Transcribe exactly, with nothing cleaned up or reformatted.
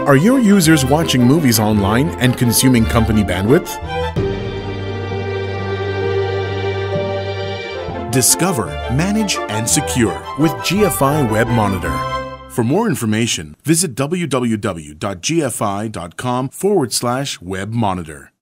Are your users watching movies online and consuming company bandwidth? Discover, manage, and secure with G F I WebMonitor. For more information, visit w w w dot g f i dot com forward slash webmonitor.